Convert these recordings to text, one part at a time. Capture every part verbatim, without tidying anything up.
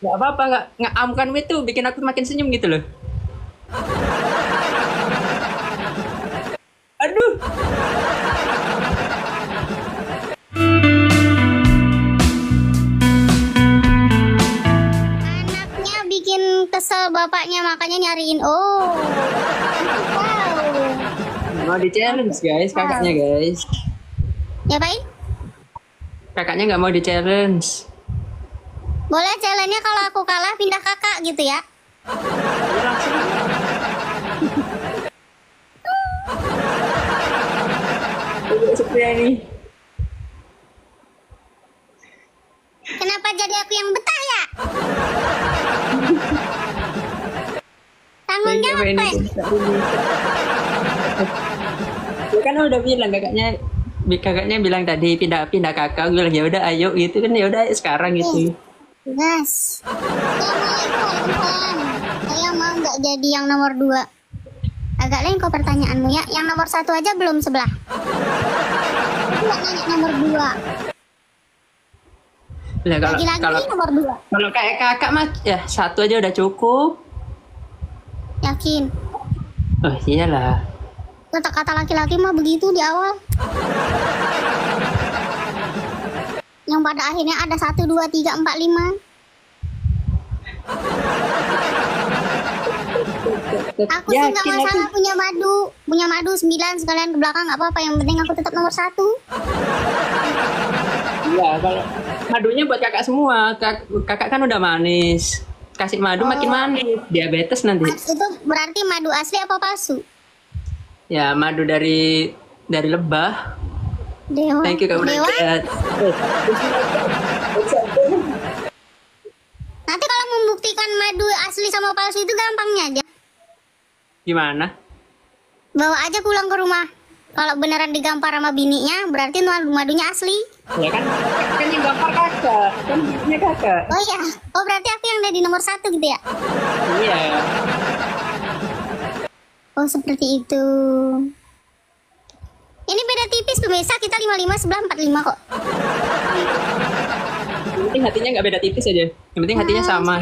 Nggak apa-apa, nggak ngeamkan itu bikin aku makin senyum gitu loh. Aduh. Anaknya bikin kesel bapaknya makanya nyariin. Oh. Wow. Mau di challenge guys, kakaknya guys. Ngapain? Kakaknya nggak mau di challenge. Boleh challenge-nya kalau aku kalah pindah kakak gitu ya. Seperti Kenapa jadi aku yang betah ya? Tanggung jawab ini. Ya kan udah bilang kakaknya, kakaknya bilang tadi pindah pindah kakak, gue bilang ya udah ayo gitu kan, ya udah sekarang gitu. Gas. Assalamualaikum. Saya mau nggak jadi yang nomor dua. Agak lain kok pertanyaanmu ya. Yang nomor satu aja belum sebelah. Aku nggak nanya nomor dua. Nah, kalau Lagi-lagi kalau nomor dua. kalau kayak kakak mah ya satu aja udah cukup. Yakin? Oh iyalah. Kata-kata laki-laki mah begitu di awal. Yang pada akhirnya ada satu, dua, tiga, empat, lima. Aku sih nggak masalah punya madu, punya madu sembilan sekalian ke belakang nggak apa-apa. Yang penting aku tetap nomor satu. Iya, kalau madunya buat kakak semua. Kak, kakak kan udah manis. Kasih madu oh. makin manis, diabetes nanti. Itu berarti madu asli apa palsu? Ya, madu dari dari lebah. Dewa. Thank you kamu Dewa. Dewa. Nanti kalau membuktikan madu asli sama palsu itu gampangnya aja. Gimana? Bawa aja pulang ke rumah. Kalau beneran digampar sama bininya, berarti madunya asli. Ya kan, kan yang gampar kakak, kan bininya kakak. Oh iya, oh berarti aku yang ada di nomor satu gitu ya? Iya. Oh seperti itu. Ini beda tipis pemirsa, kita lima puluh lima sebelah empat puluh lima kok. Yang penting hatinya nggak beda tipis aja. Yang penting hatinya sama.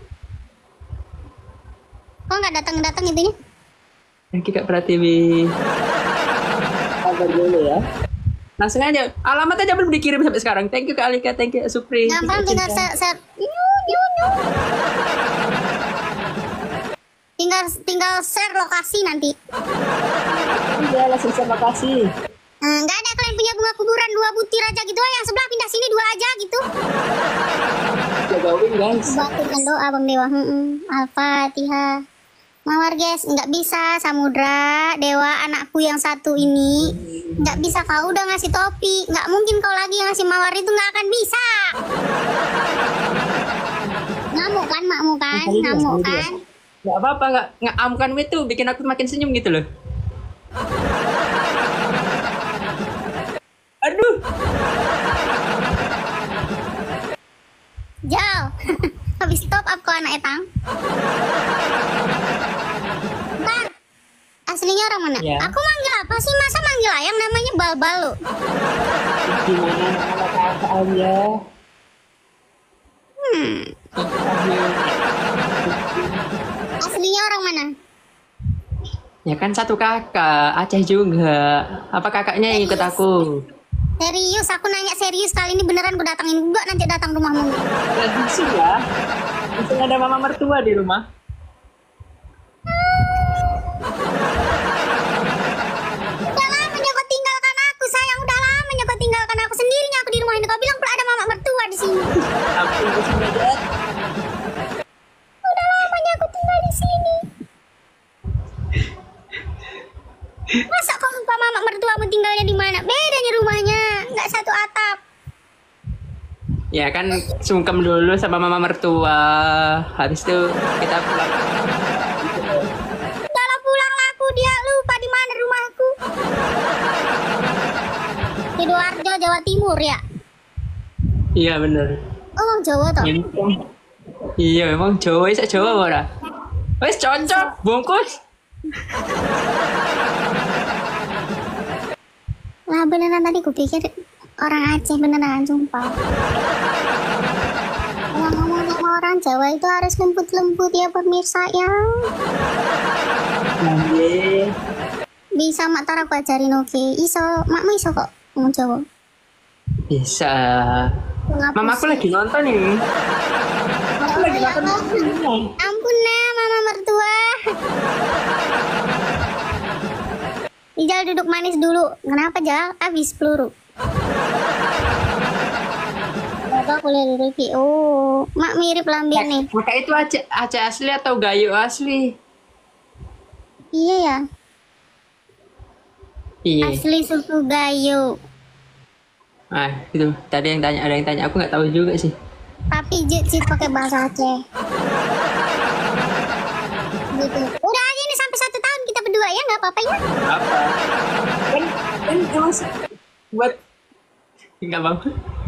Kok nggak datang-datang intinya? Kak Pratiwi. Sabar dulu ya. Langsung aja. Alamat aja belum dikirim sampai sekarang. Thank you Kak Alika, thank you Supri. Gampang tinggal share. Tinggal tinggal share lokasi nanti. Iya, langsung share lokasi. Enggak ada kalian punya bunga kuburan dua butir aja gitu, yang sebelah pindah sini dua aja gitu. Jagain guys. Batin doa Bang Dewa. Heeh. Al-Fatihah. Mawar guys, nggak bisa Samudra, Dewa anakku yang satu ini nggak bisa, kau udah ngasih topi, nggak mungkin kau lagi yang ngasih mawar itu, nggak akan bisa. Ngamuk kan makmu kan, ngamuk kan. Nggak apa-apa, nggak ngeamkan itu bikin aku makin senyum gitu loh. Aduh. Jauh. Habis top up kok anak etang. Bang, aslinya orang mana? Ya. Aku manggil apa sih? Masa manggil ayam namanya Balbal lo? Gimana nama kakaknya? Hmm. Aslinya orang mana? Ya kan satu kakak, Aceh juga. Apa kakaknya yang ikut aku? Serius, aku nanya serius, kali ini beneran gue datangin juga nanti datang rumahmu. Ya bisa ya. Bisa ada mama mertua di rumah. Udah lamanya kau tinggalkan aku sayang, udah lamanya kau tinggalkan aku sendirinya aku di rumah ini. Kau bilang pula ada mama mertua di sini. Aku di sini aja. Udah lamanya aku tinggal di sini. Masa kau lupa mama mertuamu tinggalnya di mana? Bedanya rumahnya, nggak satu atap. Ya kan sungkem dulu sama mama mertua. Habis itu kita pulang. Kalau pulang aku dia lupa di mana rumahku. Sidoarjo, Jawa Timur ya? Iya bener. Oh Jawa toh? Iya memang Jawa, bisa Jawa ora. Wes cocok, bungkus. Lah beneran tadi gue pikir orang Aceh beneran, sumpah. Kalau ngomong sama orang kan cewek itu harus lembut-lembut ya pemirsa ya. Nanti. Bisa mak tar aku ajarin oke. Iso, makmu iso kok ngomong Jawa. Bisa. Ngapus Mama aku sih. lagi nonton ini. Aku lagi Ya nonton. Allah. Ampun nah mama mertua. Ijal duduk manis dulu. Kenapa Jal? Habis peluru. Bapak kuliah di Riki. Oh, mak mirip lambian nih. Maka itu Aceh, Aceh asli atau Gayo asli? Iya ya. Iya. Asli suku Gayo. Ah, itu tadi yang tanya, ada yang tanya, aku nggak tahu juga sih. Tapi jit sih pakai bahasa Aceh. Gitu. Udah aja ini sampai satu tahun kita berdua ya nggak apa-apa ya. Apa? Kan, kan emang se- buat nggak apa-apa.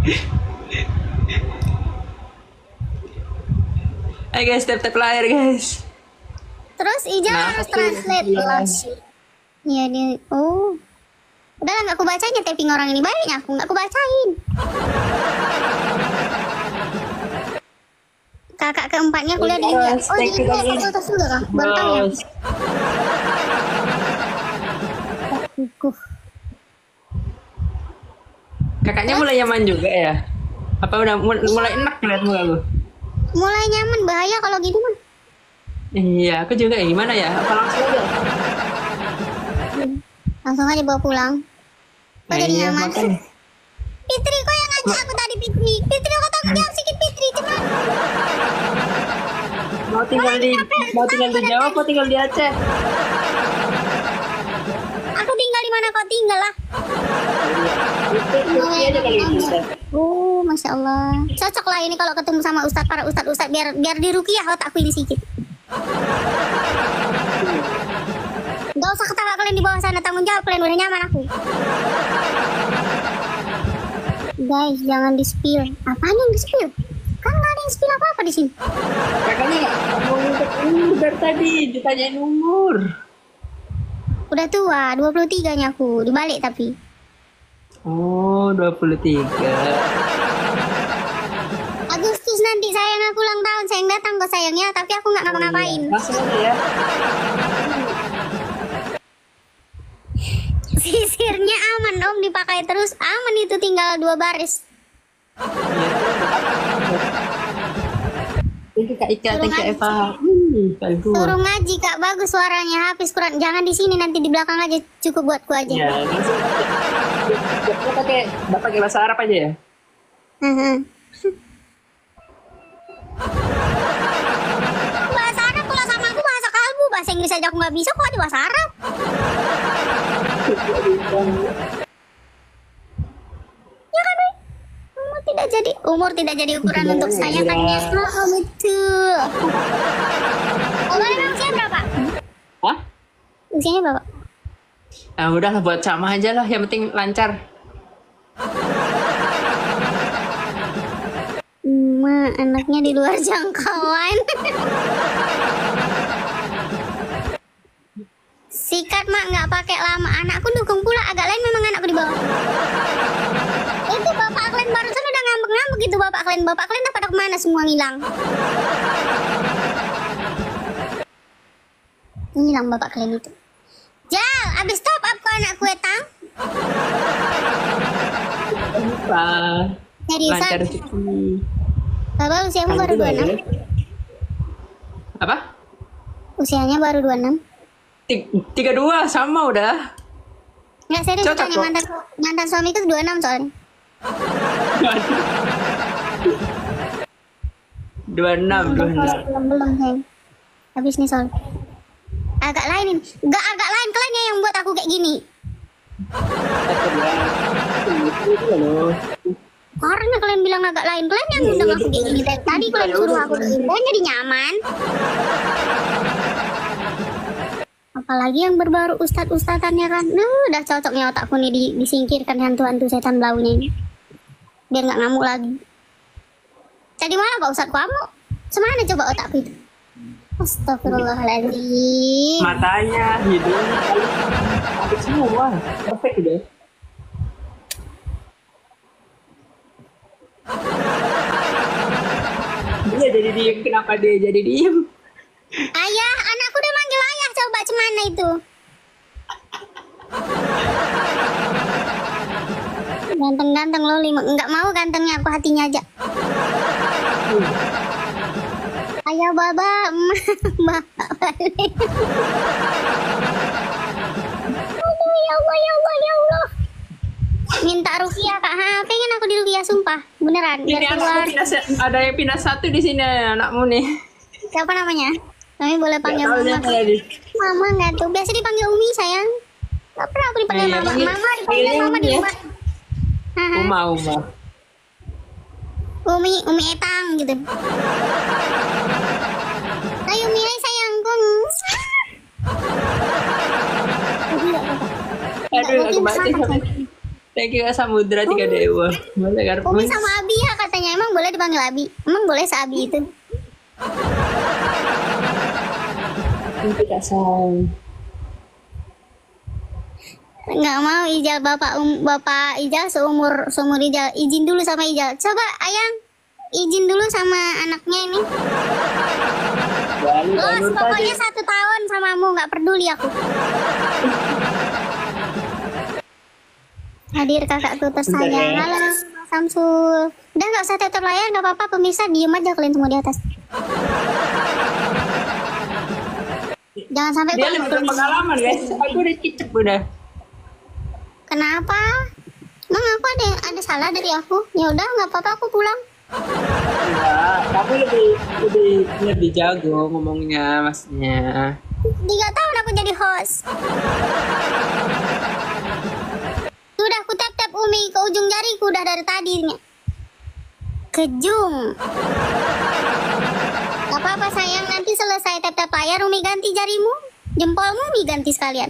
Ayo guys, tap-tap layar guys. Terus Ijal Nah, harus aku- translate. iya. Oh, shit. Iya dia. Oh. Udah lah nggak aku bacain ya taping orang ini baiknya aku nggak aku bacain. Kakak keempatnya kuliah di India. Bos, Oh di thank you, India thank you. fakultas juga kah? Baru tahu ya. Bos. Kukuh. Kakaknya mulai nyaman juga ya? Apa udah mul- mulai enak lihat muka lu? Mulai nyaman bahaya kalau gitu mah. Iya, aku juga ya. Gimana ya? Apa langsung aja? Langsung aja bawa pulang. Kok Nah, jadi iya, nyaman? makanya. Fitri kok yang ngajak aku tadi Fitri. Fitri kok tanggung jawab sedikit Fitri cuman. Mau tinggal di mau tinggal di Jawa apa tinggal di Aceh? Aku tinggal di mana kau tinggal lah. Turki aja kali itu. Ustaz. Oh, masya Allah. Cocok lah ini kalau ketemu sama ustadz para ustadz ustadz biar biar diruqyah otakku ini sedikit. Gak usah ketawa kalian di bawah sana tanggung jawab kalian udah nyaman aku. Guys, jangan di spill. Apaan yang di spill? Kan gak ada yang spill apa apa di sini. Kakaknya nggak mau untuk umur dari tadi ditanyain umur. Udah tua, dua puluh tiga nya aku dibalik tapi. Oh, dua puluh tiga. Agustus nanti sayang aku ulang tahun, sayang datang kok sayangnya, tapi aku nggak ngapa-ngapain. Langsung aja ya. Sisirnya aman om, dipakai terus aman itu tinggal dua baris. Thank you Kak Ika, thank you Eva. Hmm, Kak Ibu. Suruh ngaji kak, bagus suaranya, habis Quran. Jangan di sini, nanti di belakang aja, cukup buatku aja. Ya, langsung. Bapak pakai Bapak pakai bahasa Arab aja ya. Mhm. Bahasa Arab kalau sama aku bahasa kalbu, bahasa Inggris aja aku nggak bisa kok di bahasa Arab. Ya kan, Boy? Umur tidak jadi umur tidak jadi ukuran untuk saya kan ya. Oh, betul. Oh, emang usia berapa? Hah? Usianya berapa? Ah, udahlah buat sama aja lah, yang penting lancar. Ma, anaknya di luar jangkauan. Sikat mak nggak pakai lama. Anakku dukung pula, agak lain memang anakku di bawah. Itu bapak kalian barusan udah ngambek-ngambek gitu bapak kalian. Bapak kalian dah pada kemana semua ngilang? Ngilang bapak kalian itu. Jal, abis top up ke anak kue tang. Lupa. Seriusan? Lancar rezeki. Bapak usiamu baru dua puluh enam. Apa? Usianya baru dua puluh enam. Tiga dua sama udah. Nggak serius Cocok tanya kok. mantan, mantan suamiku dua puluh enam soalnya. Dua enam, dua enam. Belum belum sayang. Habis nih soal. Agak lain ini. Nggak agak lain kalian yang buat aku kayak gini. Karena kalian bilang agak lain, kalian yang undang aku kayak gini. Dari tadi kalian suruh aku kayak gini, kalian jadi nyaman. Apalagi yang berbaru ustad-ustadannya kan. Nah, udah cocoknya otakku nih di, disingkirkan hantu-hantu setan blaunya ini. Biar nggak ngamuk lagi. Tadi malah Pak Ustadz ngamuk. Semana coba otakku itu? Astagfirullahaladzim. Matanya, hidungnya, habis semua. Perfect udah. Iya jadi jadi diem? Kenapa dia jadi diem? Ayah, anakku udah manggil ayah, coba cemana itu? Ganteng-ganteng lo lima, nggak mau gantengnya aku hatinya aja. Ayah baba, emak, balik. Aduh, ya Allah, ya Allah, ya Allah. Minta rupiah kak, ha, pengen aku di rupiah sumpah, beneran. Biar Ini anakmu keluar. pindah, se- ada yang pindah satu di sini anakmu nih. Siapa namanya? Kami boleh panggil Nggak tahu mama. siapa tadi. Mama nggak tuh, biasa dipanggil Umi sayang. Gak pernah aku dipanggil Iya, mama. panggil- Mama dipanggil panggilnya mama di Umi ya. rumah. Haha. Uma, Uma. Umi, Umi Etang gitu. Ayo Umi, ayo sayangku. Aduh, aku mati sama. Thank you Kak Samudra tiga dewa. Boleh kan? Umi sama Abi ya katanya. Emang boleh dipanggil Abi? Emang boleh se-Abi itu? Thank you Kak Sam. Nggak mau Ijal bapak um, bapak Ijal seumur seumur Ijal. Izin dulu sama Ijal. Coba Ayang izin dulu sama anaknya ini. Lalu Los Nur pokoknya tadi. satu tahun samamu, nggak peduli aku. Hadir kakakku tersayang. Bentar ya. Halo Samsul. Udah nggak usah tetap layar, nggak apa-apa pemirsa, diem aja kalian semua di atas. Jangan sampai Dia gua- lebih berpengalaman guys. Aku udah cicip udah. Kenapa? Emang aku ada ada salah dari aku? Ya udah nggak apa-apa, aku pulang. Enggak, kamu lebih lebih lebih jago ngomongnya maksudnya. Tiga tahun aku jadi host. Sudah aku tap-tap Umi ke ujung jariku udah dari tadinya. Kejung. Gak apa-apa sayang, nanti selesai tap-tap layar Umi ganti jarimu. Jempolmu Umi ganti sekalian.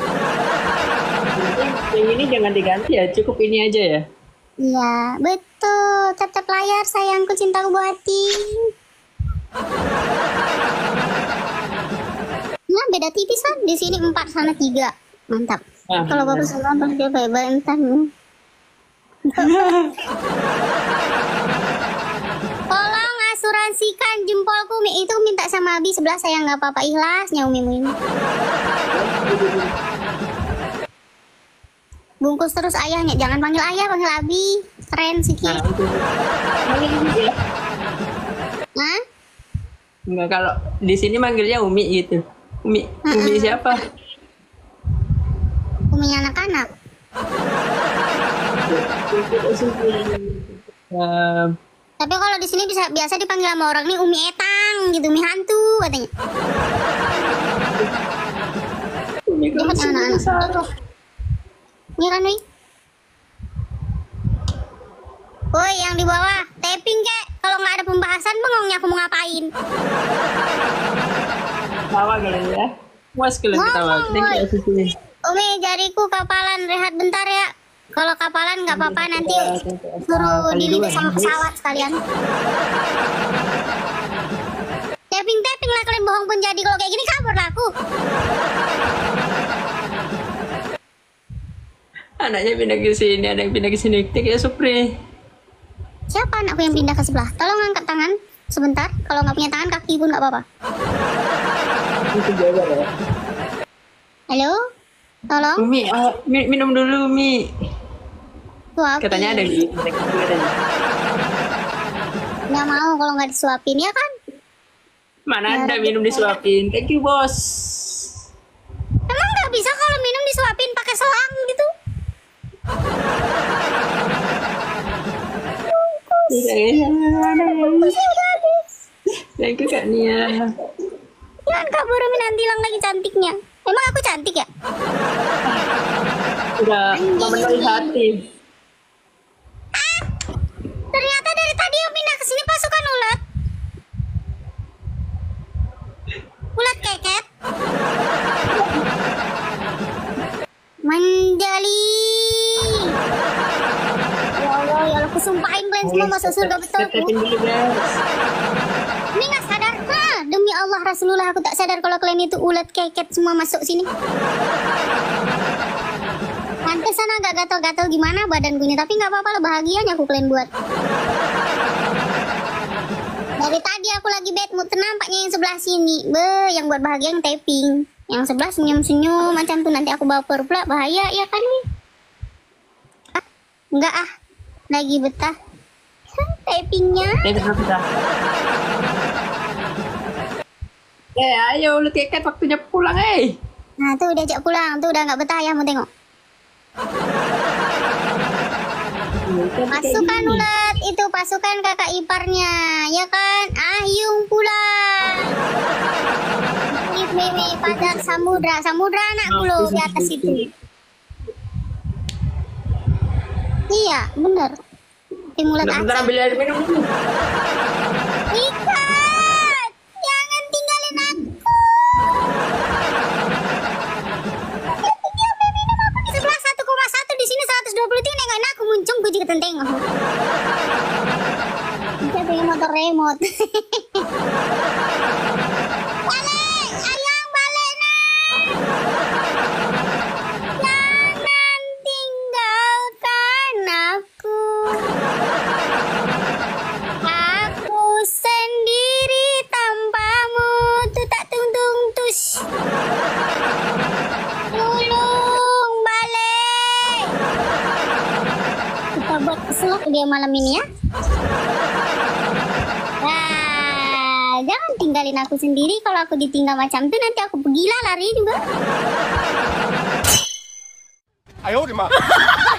Yang ini jangan diganti ya, cukup ini aja ya. Iya, betul. Tap-tap layar sayangku, cintaku buati. Nah, beda tipis kan? Di sini empat, sana tiga. Mantap. Ah, Kalau bapak benar. sama bapak dia baik-baik entar. Tolong asuransikan jempolku Mi. Itu minta sama Abi sebelah saya, nggak apa-apa, ikhlasnya Umi Umi. Bungkus terus ayahnya, jangan panggil ayah, panggil Abi. Keren sih Ki. Nah, itu. Manggil Umi ya. Hah? Enggak, kalau di sini manggilnya Umi gitu. Umi, Umi siapa? Umi anak-anak. Um, Tapi kalau di sini bisa biasa dipanggil sama orang nih Umi Etang gitu, Umi hantu katanya. Umi Dia kan anak-anak. Sarah. Ini kan Wi. Woi yang di bawah, tapping kek. Kalau nggak ada pembahasan bengongnya aku mau ngapain? Tawa kali ya. Muas kalian ketawa. Ngomong, Thank you woy. Susi. Umi jariku kapalan, rehat bentar ya. Kalau kapalan nggak apa-apa, nanti suruh Kali dilihat dua, sama guys. pesawat sekalian. Tapping-tapping lah kalian, bohong pun jadi. Kalau kayak gini kabur lah aku. Anaknya pindah ke sini, ada yang pindah ke sini. Thank you Supri. Siapa anakku yang pindah ke sebelah? Tolong angkat tangan sebentar. Kalau nggak punya tangan, kaki pun nggak apa-apa. Itu jaga ya. Halo? Tolong? Umi, ah, mi- minum dulu Mi. Suapin. Katanya ada di katanya. Nggak mau kalau nggak disuapin, ya kan? Mana ada minum disuapin. Thank you bos. Emang nggak bisa kalau minum disuapin pakai selang gitu? Thank you Kak Nia. Jangan kabur, Umi, nanti hilang lagi cantiknya. Emang aku cantik ya? Udah memenuhi hati. Ternyata dari tadi yang pindah ke sini pasukan ulat. Ulat keket. Menjali. Ya Allah, ya Allah, aku sumpahin kalian semua masuk surga betul. Step-stepin dulu guys. Ini nggak sadar. Hah, demi Allah Rasulullah aku tak sadar kalau kalian itu ulat keket semua masuk sini. Pantesan agak gatal-gatal gimana badanku ini, tapi nggak apa-apa lah, bahagianya aku kalian buat. Dari tadi aku aku lagi bad mood, nampaknya yang sebelah sini. Be, yang buat bahagia yang tapping. Yang sebelah senyum-senyum macam tuh, nanti aku baper pula, bahaya ya kan nih. Ah, enggak ah, lagi betah. Tappingnya. Betah. Eh, ayo lu tiket waktunya pulang, eh. Nah tuh diajak pulang, tuh udah nggak betah ya, mau tengok. Pasukan ulat itu pasukan kakak iparnya, ya kan? Ayung pulang. Meme pada Samudra, Samudra anakku loh di atas itu. Iya, bener. Tim ulat Bentar ambil air minum dulu. Ikat, jangan tinggalin aku. Di sebelah satu koma satu, di sini seratus dua puluh tiga, nengokin aku muncung gue juga tenteng. Kita pengen motor remote. Balik, ayang balik nak. Jangan tinggalkan aku. Aku sendiri tanpamu, tuh tak tung tung tus. Tolong balik. Kita buat keselak dia malam ini ya. Nah, jangan tinggalin aku sendiri. Kalau aku ditinggal macam itu nanti aku gila lari juga. Ayo,